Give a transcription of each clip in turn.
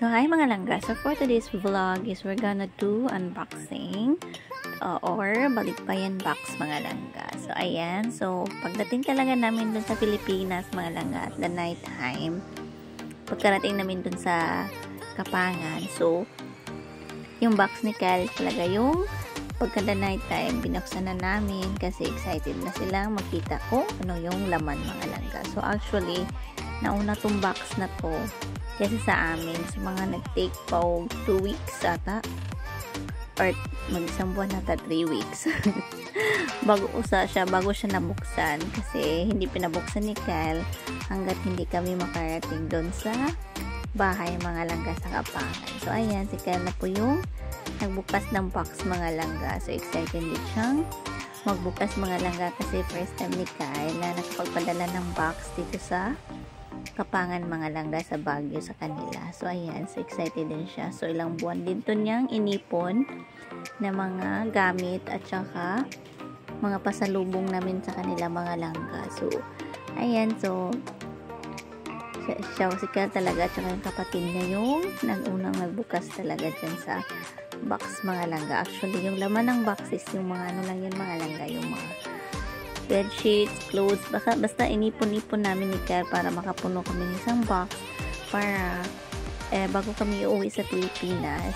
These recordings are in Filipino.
So, hi mga langga. So, for today's vlog is we're gonna do unboxing or balikbayan box mga langga. So, ayan. So, pagdating talaga namin dun sa Pilipinas mga langga at the night time, pagkarating namin dun sa Kapangan, so, yung box ni Cal talaga yung pagka night time, binuksan na namin kasi excited na silang makita ko ano yung laman mga langga. So, actually, nauna tong box na to kasi sa amin, sa mga nag-take pa 2 weeks ata or mag-isang buwan ata 3 weeks bago siya nabuksan kasi hindi pinabuksan ni Cal hanggat hindi kami makarating doon sa bahay mga langga sa Kapangan. So ayan, si Cal na po yung nagbukas ng box mga langga. So excited din siyang magbukas mga langga kasi first time ni Cal na nakapagpadala ng box dito sa Kapangan mga langga sa Baguio sa kanila. So ayan, so excited din siya. So ilang buwan din to niyang inipon na mga gamit at saka mga pasalubong namin sa kanila mga langga. So ayan, so siya si Kel talaga at saka yung kapatid niya yung unang nagbukas talaga dyan sa box mga langga. Actually yung laman ng box is yung mga ano lang yun mga langga, yung mga bedsheets, clothes, basta inipon-ipon namin ni Kel para makapuno kami ng isang box para bago kami uuwi sa Pilipinas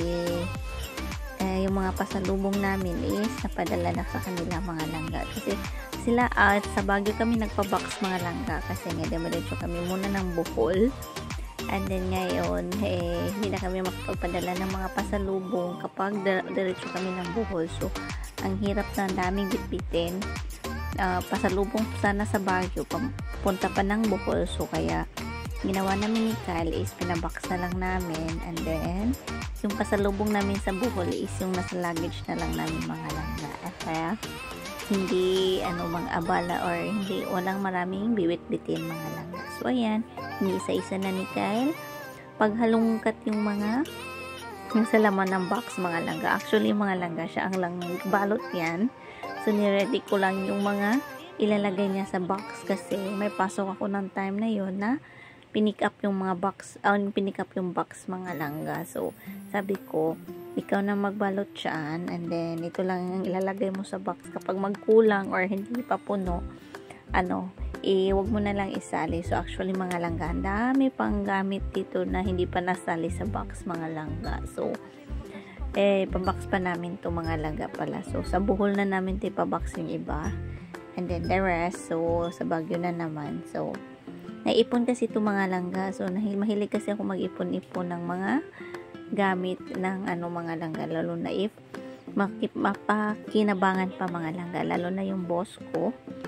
yung mga pasalubong namin is napadala na sa kanila mga langga kasi sila at sa Baguio kami nagpa-box mga langga kasi nga demiretso kami muna ng Bohol and then ngayon hindi na kami makapagpadala ng mga pasalubong kapag diretso kami ng Bohol. So ang hirap na daming bitbitin, pasalubong sana sa Baguio punta pa ng Bohol. So kaya ginawa namin ni Cal is pinabox na lang namin and then yung pasalubong namin sa Bohol is yung nasa luggage na lang namin mga langga at kaya hindi mga abala or hindi walang maraming biwit-bitin mga langga. So ayan, hindi isa-isa na ni Cal paghalungkat yung mga sa laman ng box mga langga. Actually mga langga siya ang lang balot yan. So, niready ko lang yung mga ilalagay niya sa box kasi may pasok ako ng time na yon na pinick up yung mga box, pinick up yung box mga langga. So, sabi ko, ikaw na magbalot siyan and then ito lang yung ilalagay mo sa box kapag magkulang or hindi pa puno, wag mo na lang isali. So, actually mga langga, ang dami pang gamit dito na hindi pa nasali sa box mga langga. So, pabox pa namin to mga langga pala. So, sa Bohol na namin pabox yung iba. And then, the rest, so, sa Baguio na naman. So, naipon kasi ito mga langga. So, mahilig kasi ako mag-ipon-ipon ng mga gamit ng mga langga. Lalo na if mapakinabangan pa mga langga. Lalo na yung boss ko.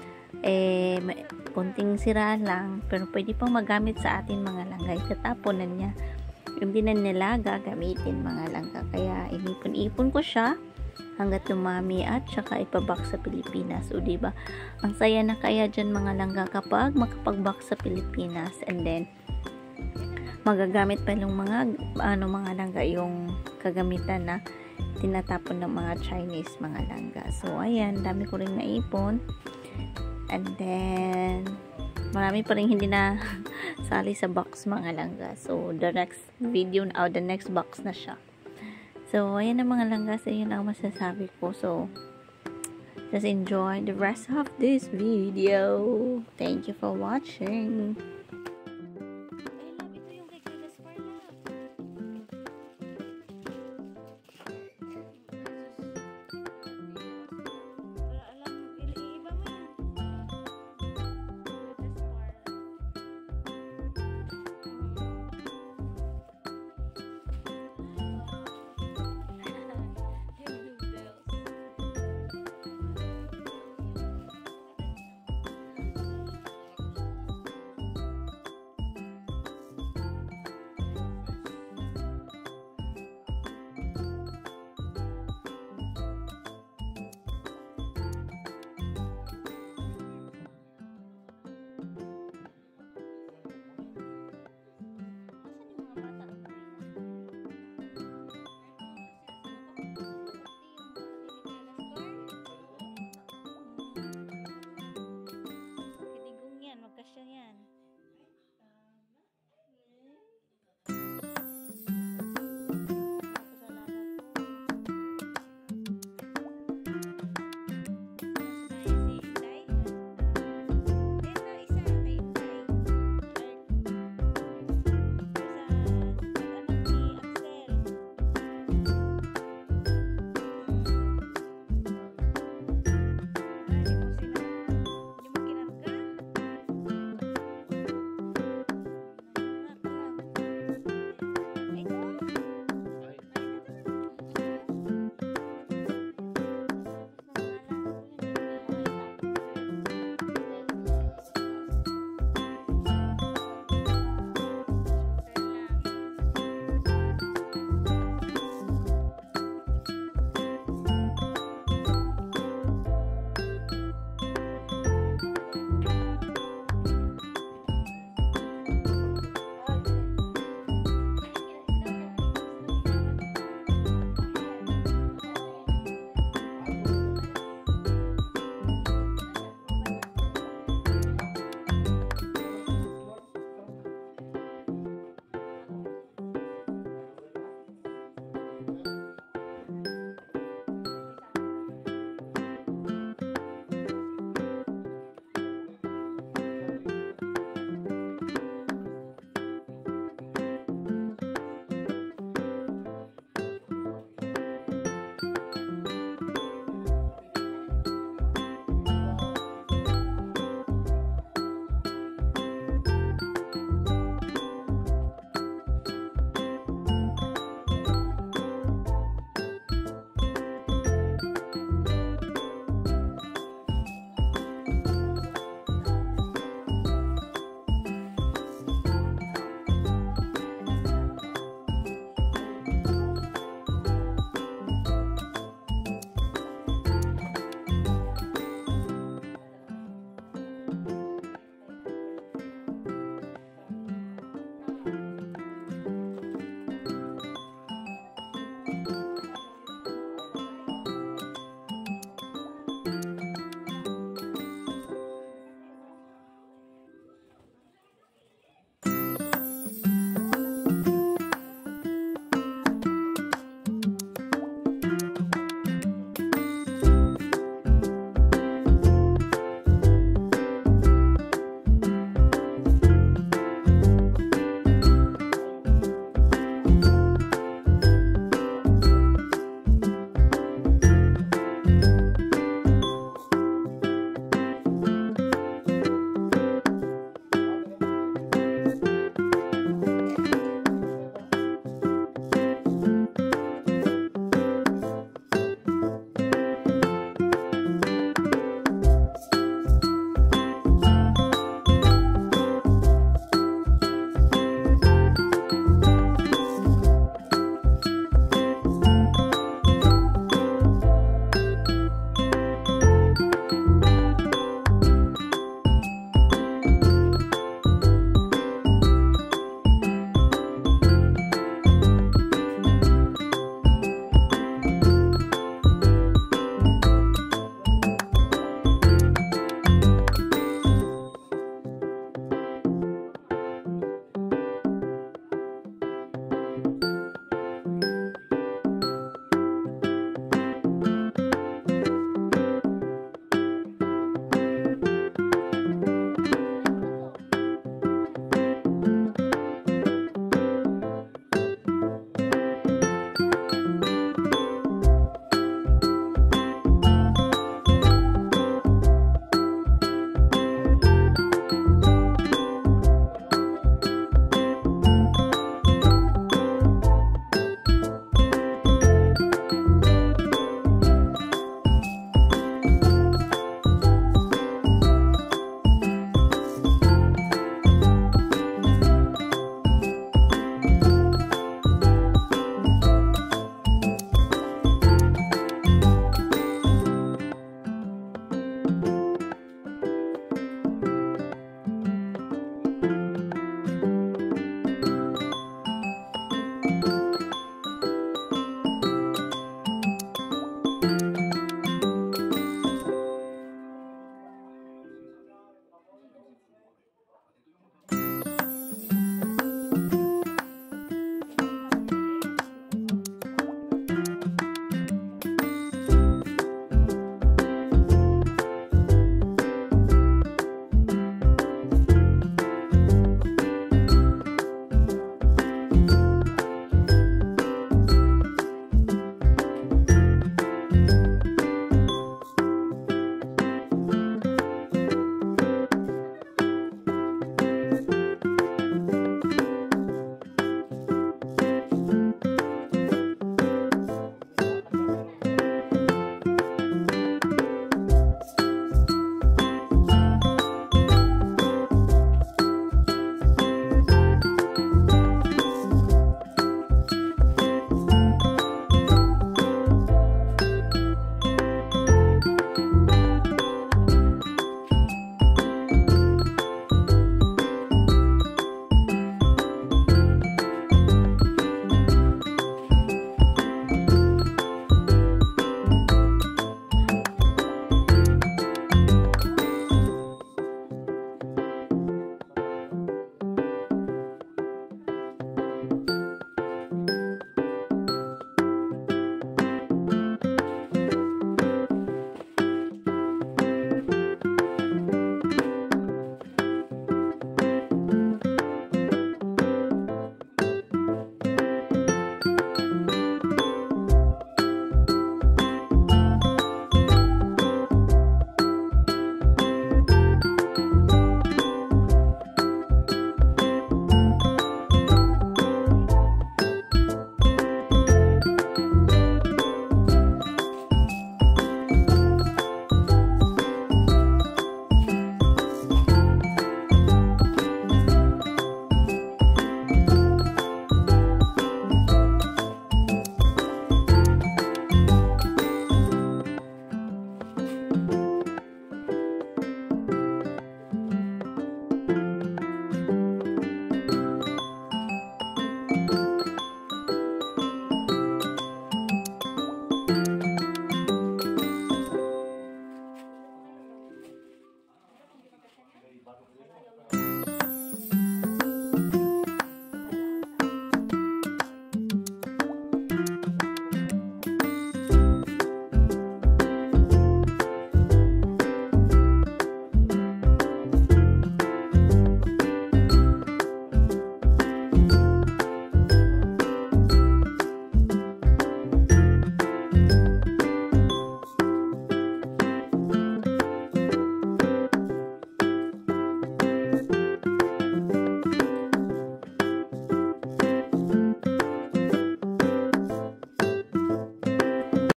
Kunting sira lang. Pero pwede pang magamit sa atin mga langga. Itatapon na niya. Hindi na nila gagamitin mga langga. Kaya inipon-ipon ko siya hanggat lumami at saka ipabox sa Pilipinas. O diba, ang saya na kaya dyan mga langga kapag makapag-box sa Pilipinas and then magagamit pa yung mga mga langga yung kagamitan na tinatapon ng mga Chinese mga langga. So ayan, dami ko rin naipon and then marami pa rin hindi na sali sa box mga langga. So, the next video the next box na siya. So, ayan na mga langga. So, yun ang masasabi ko. So, just enjoy the rest of this video. Thank you for watching.